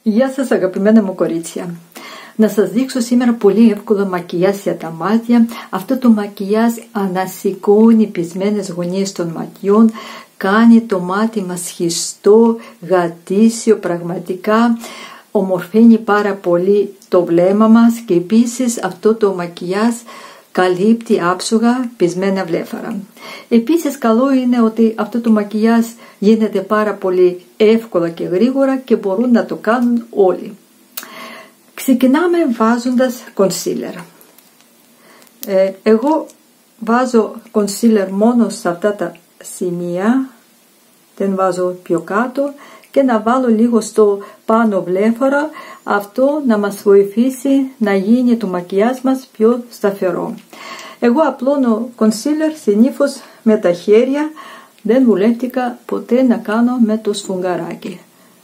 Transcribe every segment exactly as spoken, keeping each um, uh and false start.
Γεια σας αγαπημένα μου κορίτσια. Να σας δείξω σήμερα πολύ εύκολο μακιγιάζ για τα μάτια. Αυτό το μακιγιάζ ανασηκώνει πυσμένες γωνίες των ματιών, κάνει το μάτι μας χυστό, γατήσιο, πραγματικά ομορφαίνει πάρα πολύ το βλέμμα μας και επίσης αυτό το μακιγιάζ καλύπτει άψογα πυσμένα βλέφαρα. Επίσης καλό είναι ότι αυτό το μακιγιάζ γίνεται πάρα πολύ εύκολα και γρήγορα και μπορούν να το κάνουν όλοι. Ξεκινάμε βάζοντας κονσίλερ. Ε, εγώ βάζω κονσίλερ μόνο σε αυτά τα σημεία, δεν βάζω πιο κάτω, και να βάλω λίγο στο πάνω βλέφαρα, αυτό να μας βοηθήσει να γίνει το μακιγιάζ μας πιο σταθερό. Εγώ απλώνω κονσίλερ συνήθως με τα χέρια, δεν βουλεύτηκα ποτέ να κάνω με το σφουγγαράκι.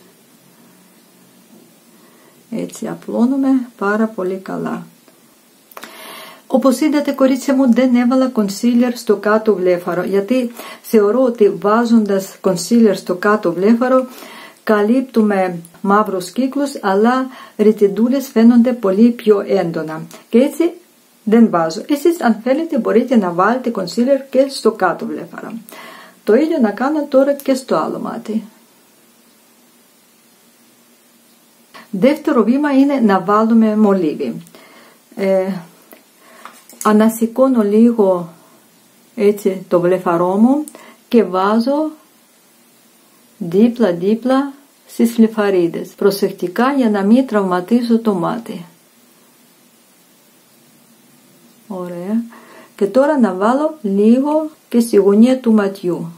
Έτσι απλώνουμε πάρα πολύ καλά. Όπως είδατε κορίτσια μου, δεν έβαλα κονσίλερ στο κάτω βλέφαρο, γιατί θεωρώ ότι βάζοντας κονσίλερ στο κάτω βλέφαρο καλύπτουμε μαύρους κύκλους, αλλά ρητιδούλες φαίνονται πολύ πιο έντονα και έτσι δεν βάζω. Εσείς αν θέλετε μπορείτε να βάλετε κονσίλερ και στο κάτω βλέφαρο. Το ίδιο να κάνω τώρα και στο άλλο μάτι. Δεύτερο βήμα είναι να βάλουμε μολύβι. Ε, ανασηκώνω λίγο έτσι το βλεφαρό μου και βάζω δίπλα δίπλα στις βλεφαρίδες, προσεκτικά για να μην τραυματίσω το μάτι. Ωραία. Και τώρα να βάλω λίγο και στη γωνία του ματιού.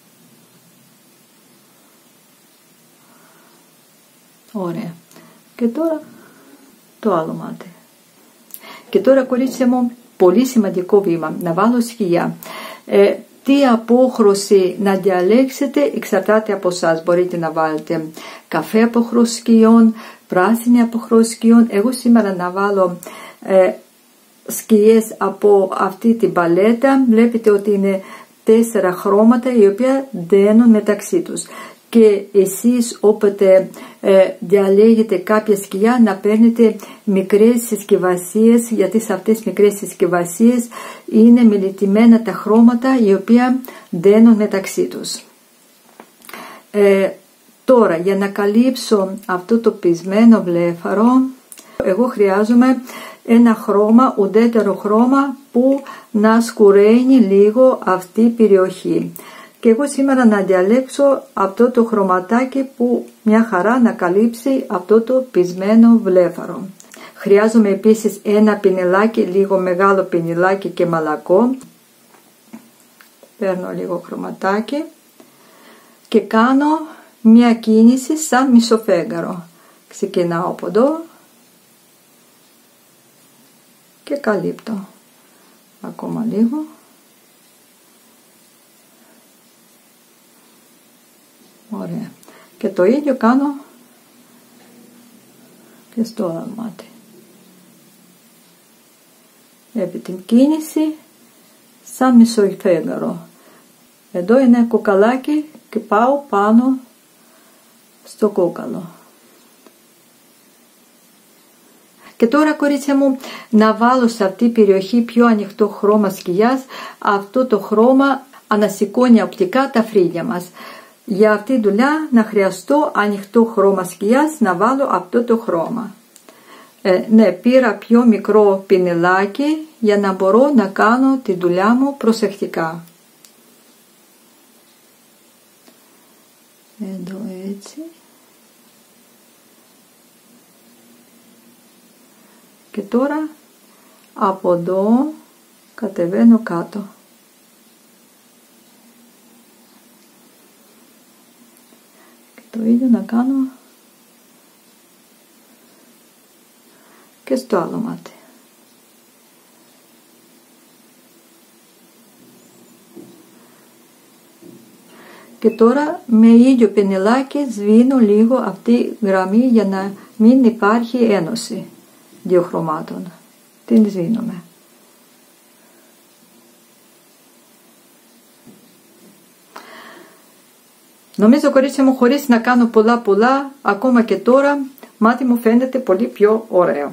Ωραία. Και τώρα το άλλο μάτι. Και τώρα κορίτσια μου, πολύ σημαντικό βήμα, να βάλω σκιά. Ε, τι απόχρωση να διαλέξετε εξαρτάται από εσάς. Μπορείτε να βάλετε καφέ απόχρωση σκιών, πράσινη απόχρωση σκιών. Εγώ σήμερα να βάλω ε, σκιές από αυτή την παλέτα. Βλέπετε ότι είναι τέσσερα χρώματα οι οποία δένουν μεταξύ τους. Και εσείς όποτε ε, διαλέγετε κάποια σκιά να παίρνετε μικρές συσκευασίες, γιατί σε αυτές τις μικρές συσκευασίες είναι μελετημένα τα χρώματα οι οποία δένουν μεταξύ τους. Ε, τώρα για να καλύψω αυτό το πυσμένο βλέφαρο, εγώ χρειάζομαι ένα χρώμα, ουδέτερο χρώμα που να σκουραίνει λίγο αυτή η περιοχή. Και εγώ σήμερα να διαλέξω αυτό το χρωματάκι που μια χαρά να καλύψει αυτό το πυσμένο βλέφαρο. Χρειάζομαι επίσης ένα πινελάκι, λίγο μεγάλο πινελάκι και μαλακό. Παίρνω λίγο χρωματάκι και κάνω μια κίνηση σαν μισοφέγγαρο. Ξεκινάω από εδώ και καλύπτω ακόμα λίγο. Ωραία. Και το ίδιο κάνω και στο άλλο μάτι. Επί την κίνηση σαν μισοφέγγαρο. Εδώ είναι κοκαλάκι και πάω πάνω στο κόκαλο. Και τώρα κορίτσια μου να βάλω σε αυτή την περιοχή πιο ανοιχτό χρώμα σκιάς. Αυτό το χρώμα ανασηκώνει οπτικά τα φρύδια μας. Για αυτή τη δουλειά να χρειαστώ ανοιχτό χρώμα σκιάς, να βάλω αυτό το χρώμα. Ε, ναι, πήρα πιο μικρό πινελάκι για να μπορώ να κάνω τη δουλειά μου προσεκτικά. Εδώ έτσι. Και τώρα από εδώ κατεβαίνω κάτω. Το ίδιο να κάνω και στο άλλο μάτι. Και τώρα με ίδιο πινελάκι σβήνω λίγο αυτή η γραμμή για να μην υπάρχει ένωση δύο χρωμάτων. Την σβήνουμε. Νομίζω κορίτσια μου, χωρίς να κάνω πολλά πολλά, ακόμα και τώρα μάτι μου φαίνεται πολύ πιο ωραίο.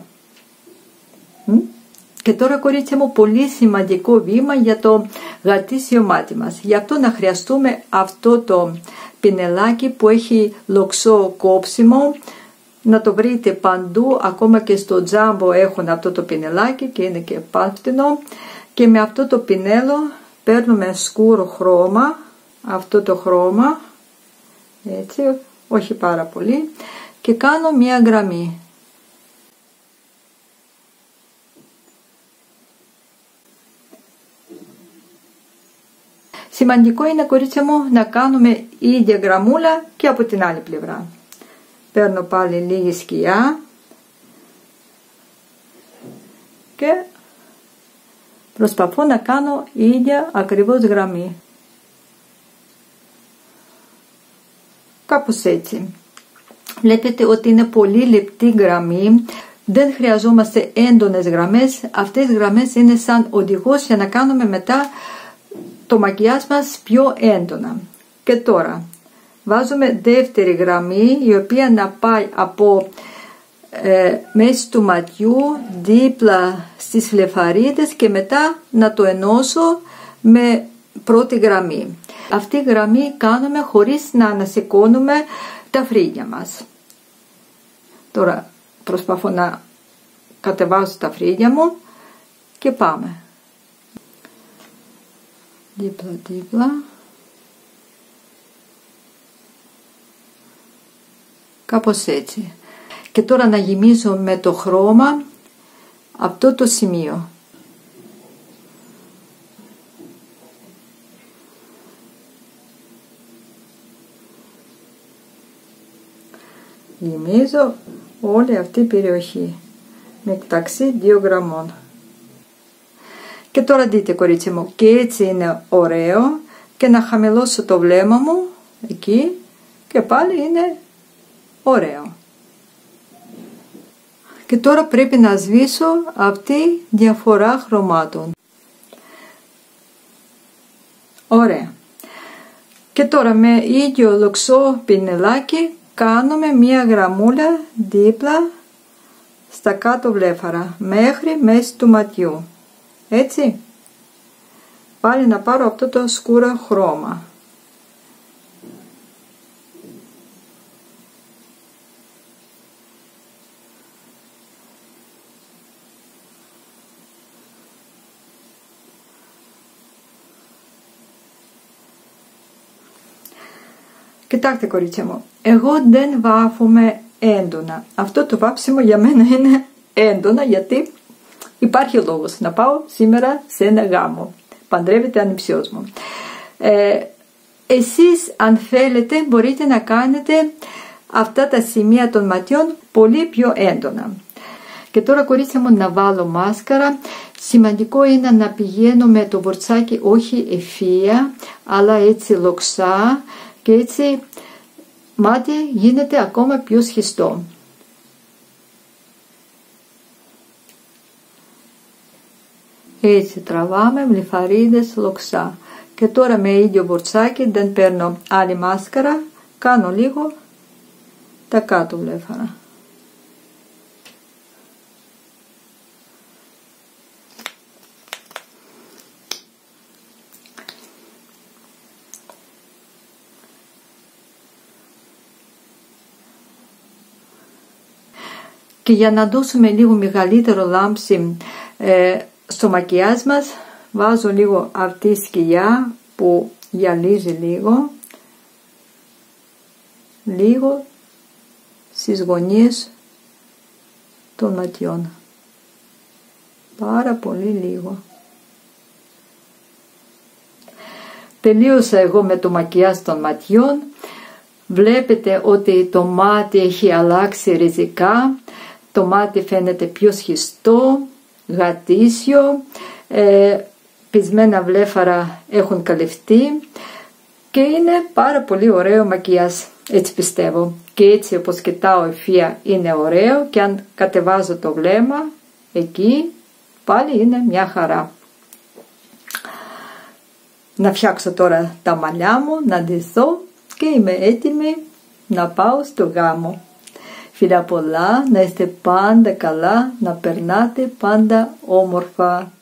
Και τώρα, κορίτσια μου, πολύ σημαντικό βήμα για το γατήσιο μάτι μας. Γι' αυτό να χρειαστούμε αυτό το πινελάκι που έχει λοξό κόψιμο. Να το βρείτε παντού, ακόμα και στο τζάμπο έχουν αυτό το πινελάκι και είναι και πάτινο. Και με αυτό το πινέλο παίρνουμε σκούρο χρώμα, αυτό το χρώμα, έτσι, όχι πάρα πολύ, και κάνω μία γραμμή. Σημαντικό είναι, κορίτσια μου, να κάνουμε ίδια γραμμούλα και από την άλλη πλευρά. Παίρνω πάλι λίγη σκιά και προσπαθώ να κάνω ίδια ακριβώς γραμμή. Κάπως έτσι. Βλέπετε ότι είναι πολύ λεπτή γραμμή. Δεν χρειαζόμαστε έντονες γραμμές. Αυτές οι γραμμές είναι σαν οδηγός για να κάνουμε μετά το μακιγιάζ μας πιο έντονα. Και τώρα βάζουμε δεύτερη γραμμή, η οποία να πάει από ε, μέση του ματιού δίπλα στις φλεφαρίδες και μετά να το ενώσω με πρώτη γραμμή. Αυτή η γραμμή κάνουμε χωρίς να ανασηκώνουμε τα φρύδια μας. Τώρα προσπαθώ να κατεβάσω τα φρύδια μου και πάμε. Δίπλα δίπλα. Κάπως έτσι. Και τώρα να γεμίζω με το χρώμα αυτό το σημείο. Γεμίζω όλη αυτή η περιοχή μεταξύ δύο γραμμών. Και τώρα δείτε, κορίτσια μου, και έτσι είναι ωραίο, και να χαμηλώσω το βλέμμα μου εκεί και πάλι είναι ωραίο. Και τώρα πρέπει να σβήσω αυτή διαφορά χρωμάτων. Ωραία. Και τώρα με ίδιο λοξό πινελάκι κάνουμε μία γραμμούλα δίπλα στα κάτω βλέφαρα μέχρι μέση του ματιού. Έτσι. Πάλι να πάρω αυτό το σκούρο χρώμα. Κοιτάξτε, κορίτσια μου, εγώ δεν βάφομαι έντονα. Αυτό το βάψιμο για μένα είναι έντονα, γιατί υπάρχει λόγος να πάω σήμερα σε ένα γάμο. Παντρεύεται ανιψιός μου. Ε, εσείς, αν θέλετε, μπορείτε να κάνετε αυτά τα σημεία των ματιών πολύ πιο έντονα. Και τώρα, κορίτσια μου, να βάλω μάσκαρα. Σημαντικό είναι να πηγαίνω με το βορτσάκι όχι ευθεία, αλλά έτσι λοξά, και έτσι μάτι γίνεται ακόμα πιο σχιστό. Έτσι τραβάμε βλεφαρίδες λοξά. Και τώρα με ίδιο βορτσάκι, δεν παίρνω άλλη μάσκαρα, κάνω λίγο τα κάτω βλέφαρα. Και για να δώσουμε λίγο μεγαλύτερο λάμψη ε, στο μακιγιάζ μας, βάζω λίγο αυτή η σκιά που γυαλίζει λίγο, λίγο στις γωνίες των ματιών. Πάρα πολύ λίγο. Τελείωσα εγώ με το μακιγιάζ των ματιών. Βλέπετε ότι το μάτι έχει αλλάξει ριζικά. Το μάτι φαίνεται πιο σχιστό, γατήσιο, ε, πισμένα βλέφαρα έχουν καλυφθεί και είναι πάρα πολύ ωραίο μακιγιάζ, έτσι πιστεύω. Και έτσι όπως κοιτάω ευθεία είναι ωραίο, και αν κατεβάζω το βλέμμα εκεί πάλι είναι μια χαρά. Να φτιάξω τώρα τα μαλλιά μου, να ντυθώ και είμαι έτοιμη να πάω στο γάμο. Φιλιά πολλά, να είστε πάντα καλά, να περνάτε πάντα όμορφα.